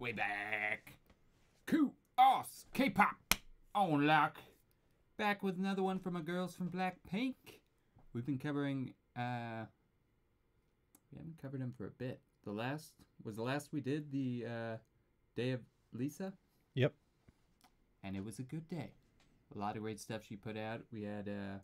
way back. Ku, Aus, K-pop, on lock. Back with another one from our girls from Blackpink. We've been covering, we haven't covered them for a bit. The last we did, the Day of Lisa? Yep. And it was a good day. A lot of great stuff she put out. We had a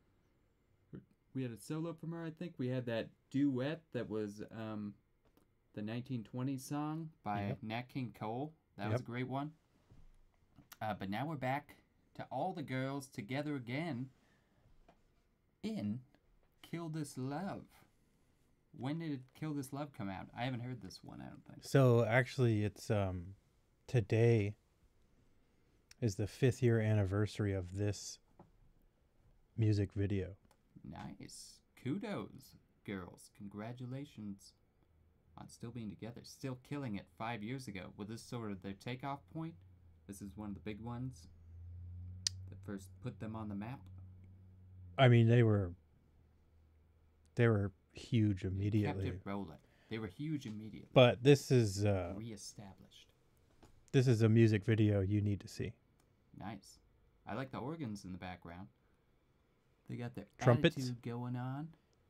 solo from her, I think. We had that duet that was the 1920s song by Nat King Cole. That was a great one. But now we're back to all the girls together again in Kill This Love. When did Kill This Love come out? I haven't heard this one, I don't think. So actually it's today is the 5th year anniversary of this music video. Nice. Kudos, girls. Congratulations on still being together. Still killing it 5 years ago. Was this sort of their takeoff point? This is one of the big ones that first put them on the map? I mean, they were huge immediately. Kept it rolling. They were huge immediately. But this is reestablished. This is a music video you need to see. Nice. I like the organs in the background. They got their trumpets attitude going on.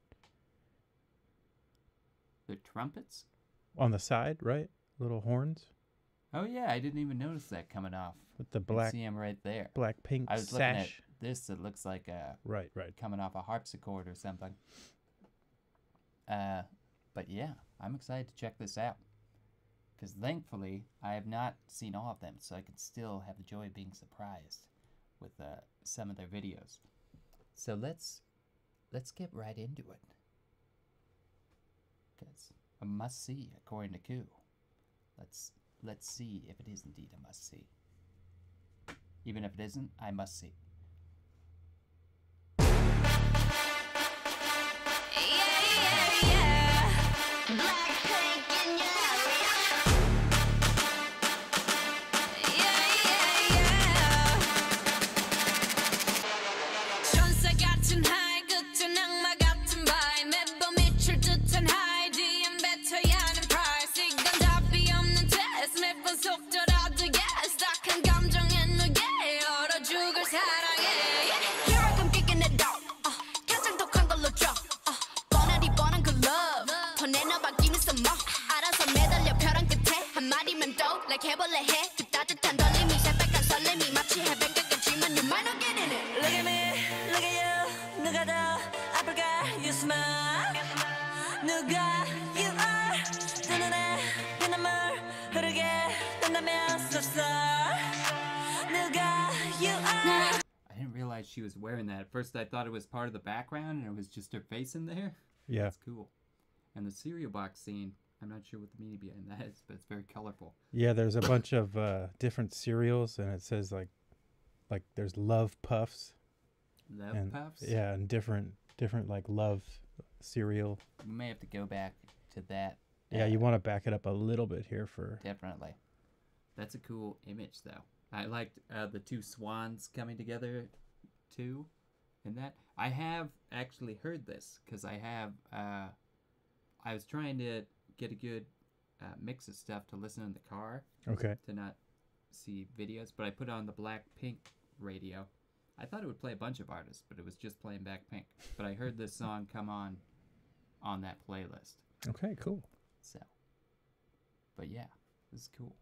The trumpets? On the side, right? Little horns. Oh yeah, I didn't even notice that coming off. With the black, see them right there. Blackpink I was sash. looking at this. It looks like right, coming off a harpsichord or something. But yeah, I'm excited to check this out. Because thankfully, I have not seen all of them, so I can still have the joy of being surprised with some of their videos. So let's get right into it. Because a must-see, according to Ku. Let's see if it is indeed a must-see. Even if it isn't, I must see. I didn't realize she was wearing that. At first I thought it was part of the background and it was just her face in there. Yeah. That's cool. And the cereal box scene, I'm not sure what the meaning behind that is, but it's very colorful. Yeah, there's a bunch of different cereals, and it says like there's Love Puffs. Love Puffs? Yeah, and different like love cereal. We may have to go back to that. Yeah, you want to back it up a little bit here for... Definitely. That's a cool image, though. I liked the two swans coming together, too, in that. I have actually heard this, because I have... I was trying to get a good mix of stuff to listen in the car. Okay. To not see videos, but I put on the Blackpink radio. I thought it would play a bunch of artists, but it was just playing Blackpink. But I heard this song come on that playlist. Okay, cool. So, but yeah, this is cool.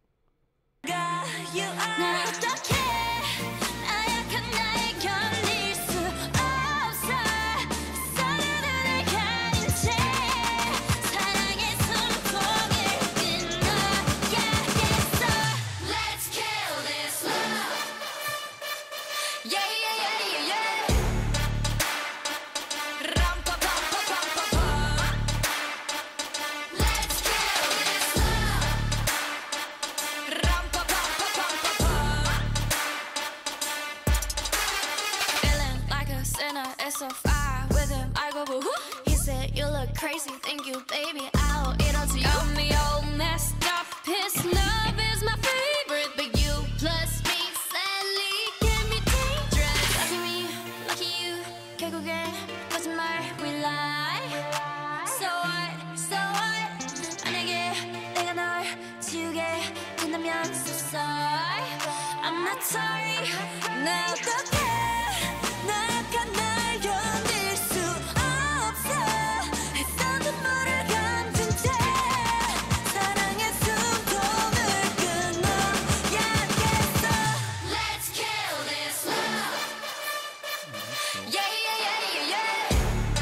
So far with him, I go woo. He said, "You look crazy, thank you, baby. I'll eat all to you." Got me all messed up. His love is my favorite, but you plus me sadly can be dangerous. Lucky me, lucky you. 결국엔 거짓말 we lie. So what? 만약에 내가 널 지우게 나 어떡해 나약한 날 견딜 수 없어 애써 눈물을 감춘 채 사랑의 숨통을 끊어야겠어 Let's kill this love Yeah yeah yeah yeah yeah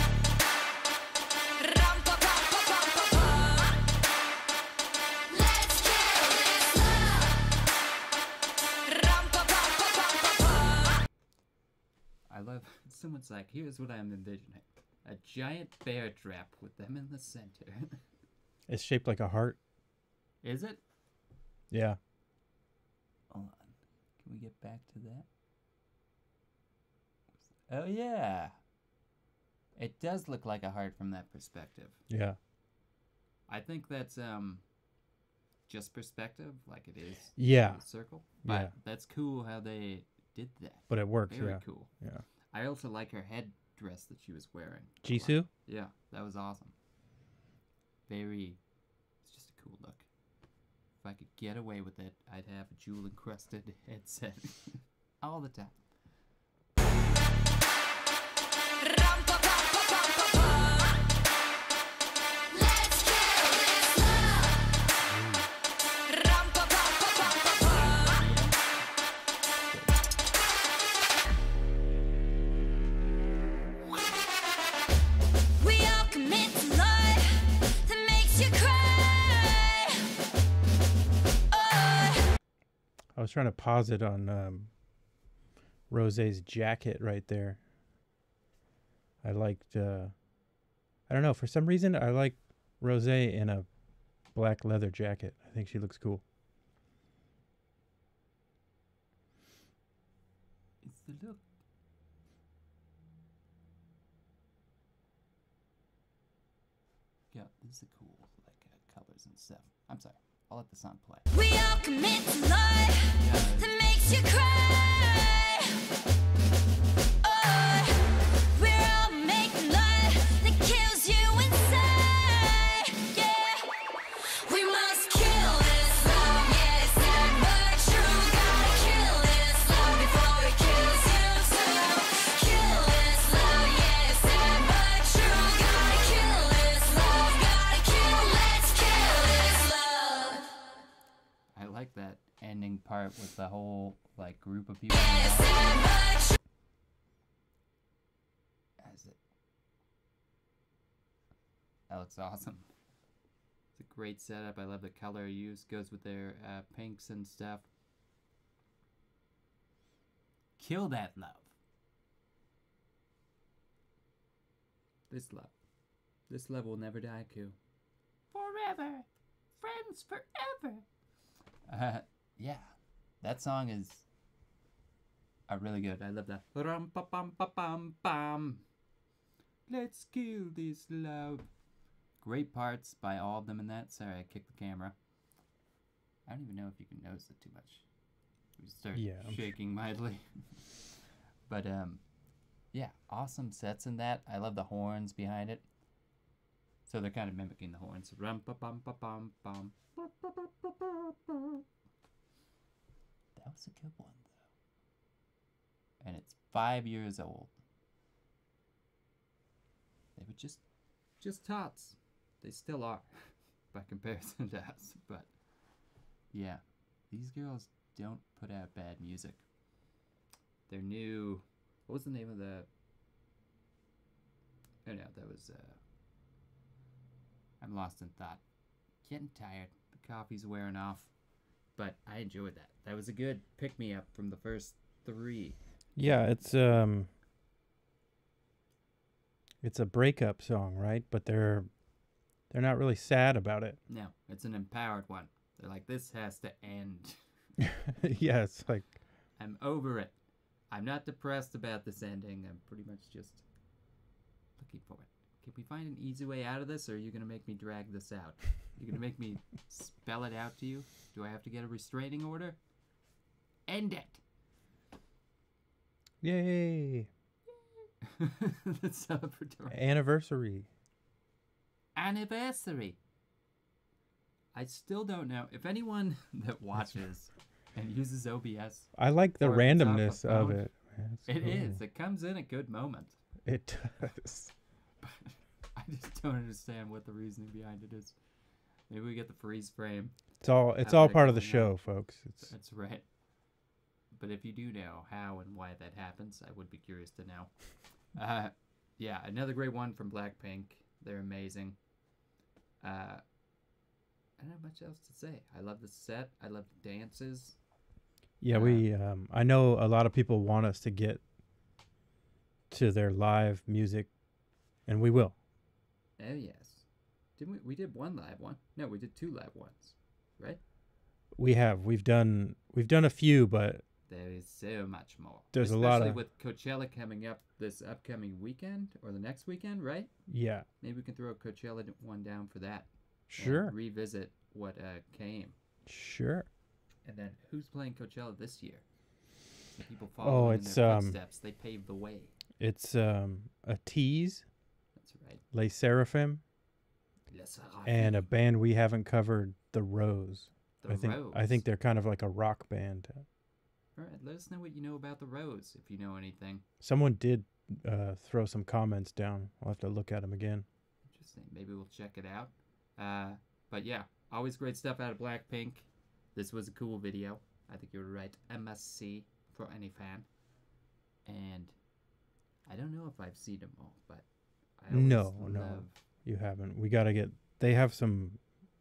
람빠빠빠빠빠빠 Let's kill this love 람빠빠빠빠빠빠 I love someone's like, here's what I'm envisioning. A giant bear trap with them in the center. It's shaped like a heart. Is it? Yeah. Hold on. Can we get back to that? Oh yeah. It does look like a heart from that perspective. Yeah. I think that's just perspective, like it is Yeah. a circle. But Yeah. that's cool how they did that. But it works. Very Yeah. cool. Yeah. I also like her headdress that she was wearing. a lot. Jisoo? Yeah, that was awesome. Very, it's just a cool look. If I could get away with it, I'd have a jewel encrusted headset all the time. Let's kill this love We all commit to life that makes you cry Oh I was trying to pause it on Rosé's jacket right there. I liked, I don't know, for some reason I like Rosé in a black leather jacket. I think she looks cool. It's the look. Yeah, this is cool, like colors and stuff. I'm sorry, I'll let the song play. We all commit to life that makes you cry Oh We're all making life that kills you inside Yeah We must kill this love Yeah, it's sad but true Gotta kill this love before it kills you too Kill this love Yeah, it's sad but true Gotta kill this love Gotta kill Let's kill this love I like that ending part with the whole like group of people. Yeah, it's sad but true As it, that looks awesome. It's a great setup. I love the color used. Goes with their pinks and stuff. Kill that love. This love. This love will never die, Ku. Forever. Friends forever. Yeah. That song is really good. I love that. Rum pa pam pa pam pam. Let's kill this love. Great parts by all of them in that. Sorry, I kicked the camera. I don't even know if you can notice it too much. We start Yeah, shaking mightily. But yeah, awesome sets in that. I love the horns behind it. So they're kind of mimicking the horns. Rum pa pam pa pam pam. That was a good one though. And it's 5 years old. They were just tots. They still are by comparison to us, but yeah, these girls don't put out bad music. Their new, what was the name of the, oh no, that was, I'm lost in thought. Getting tired, the coffee's wearing off, but I enjoyed that. That was a good pick-me-up from the first three. Yeah, it's a breakup song, right? But they're not really sad about it. No, it's an empowered one. They're like, this has to end. Yeah, it's like, I'm over it. I'm not depressed about this ending. I'm pretty much just looking for it. Can we find an easy way out of this, or are you going to make me drag this out? You're going to make me spell it out to you? Do I have to get a restraining order? End it. yay, The celebratory. anniversary. Anniversary. I still don't know. If anyone that watches and uses OBS. I like the Or if it's off a randomness of phone. it. Man, it's It cool. is. It comes in at good moments. It does. I just don't understand what the reasoning behind it is. Maybe we get the freeze frame. It's all part of the show, folks. It's That's right. But if you do know how and why that happens, I would be curious to know. Yeah, another great one from Blackpink. They're amazing. I don't have much else to say. I love the set. I love the dances. yeah, we I know a lot of people want us to get to their live music, and we will. Oh yes. Didn't we? We did one live one. No, we did 2 live ones, right? We've done a few, but There is so much more. There's a Especially lot of- with Coachella coming up this upcoming weekend or the next weekend, right? yeah, Maybe we can throw a Coachella one down for that. and sure, revisit what came. sure. And then who's playing Coachella this year? Some people Oh, following it's, in their footsteps. They paved the way. It's a tease, That's right. Les Seraphim, and a band we haven't covered, The Rose. The Rose. I think they're kind of like a rock band. All right, let us know what you know about the Rose, if you know anything. Someone did throw some comments down. I'll have to look at them again. Interesting. Maybe we'll check it out. But yeah, always great stuff out of Blackpink. This was a cool video. I think you were right. A must-see for any fan. And I don't know if I've seen them all, but I always No. love... You haven't. We got to get. They have some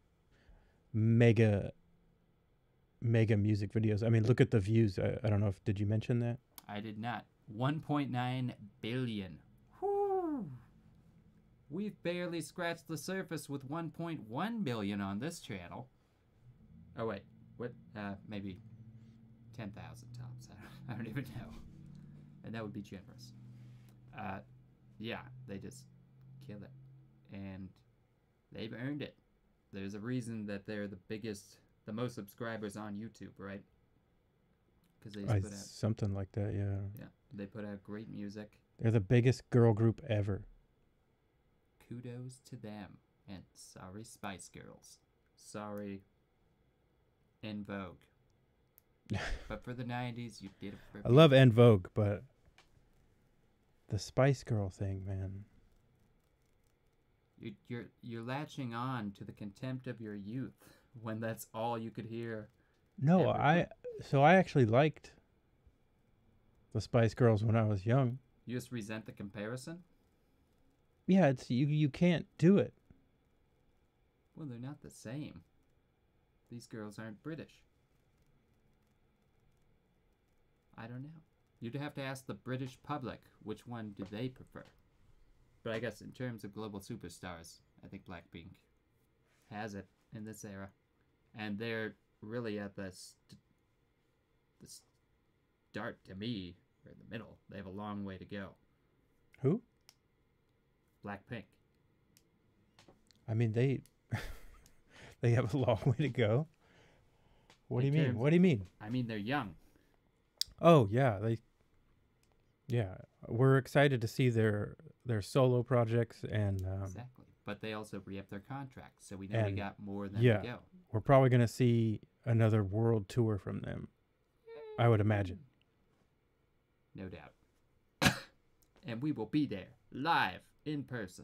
mega music videos. I mean, look at the views. I don't know if did you mention that? I did not. 1.9 billion. Whew. We've barely scratched the surface with 1.1 billion on this channel. Oh wait, what? Maybe 10,000 tops. I don't even know. And that would be generous. Yeah, they just kill it. And they've earned it. There's a reason that they're the most subscribers on YouTube, right? Because they just put out... Something like that, yeah. Yeah, they put out great music. They're the biggest girl group ever. Kudos to them. And sorry, Spice Girls. Sorry, En Vogue. But for the 90s, you did it for I love En Vogue, but the Spice Girl thing, man. You're latching on to the contempt of your youth when that's all you could hear. No, I actually liked the Spice Girls when I was young. You just resent the comparison? Yeah, it's you can't do it. Well, they're not the same. These girls aren't British. I don't know. You'd have to ask the British public which one do they prefer. But I guess in terms of global superstars, I think Blackpink has it in this era. And they're really at the start, to me, or in the middle. They have a long way to go. Who? Blackpink. I mean, they have a long way to go. What do you mean? What do you mean? I mean, they're young. Oh, yeah, we're excited to see their solo projects, and Exactly. But they also re-up their contracts, so we know we got more than yeah, to go. we're probably going to see another world tour from them, I would imagine. No doubt. And we will be there, live, in person,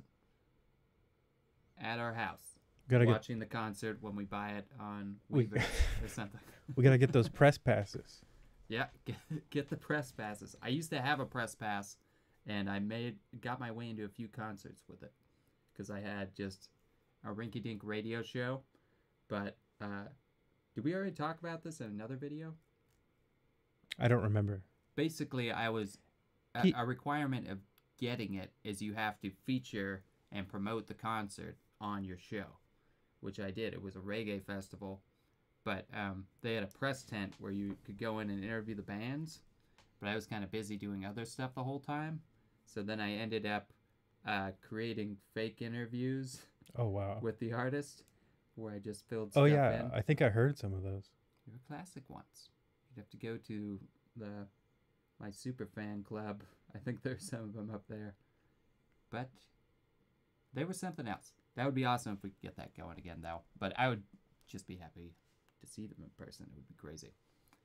at our house, watching the concert when we buy it on Weaver or something. We got to get those press passes. Yeah, get the press passes. I used to have a press pass, and I got my way into a few concerts with it, because I had just a rinky-dink radio show. But did we already talk about this in another video? I don't remember. Basically, I was a requirement of getting it is you have to feature and promote the concert on your show, which I did. It was a reggae festival. But they had a press tent where you could go in and interview the bands. But I was kind of busy doing other stuff the whole time. So then I ended up creating fake interviews. Oh, wow. With the artist, where I just filled stuff in. I think I heard some of those. They were classic ones. You'd have to go to my super fan club. I think there's some of them up there. But they were something else. That would be awesome if we could get that going again, though. But I would just be happy to see them in person. It would be crazy.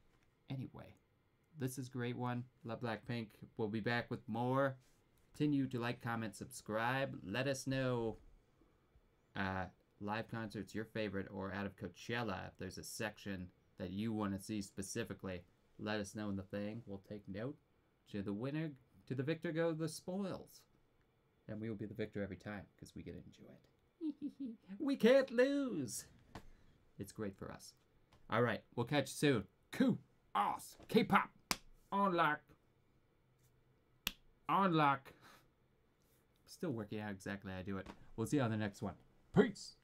Anyway, this is a great one. Love Blackpink. We'll be back with more. Continue to like, comment, subscribe. Let us know live concerts your favorite, or out of Coachella, if there's a section that you want to see specifically. Let us know in the thing. We'll take note. To the winner, to the victor go the spoils. And we will be the victor every time because we get to enjoy it. We can't lose. It's great for us. All right, we'll catch you soon. Ku, Aus, K-pop, on lock. On lock. Still working out exactly how I do it. We'll see you on the next one. Peace.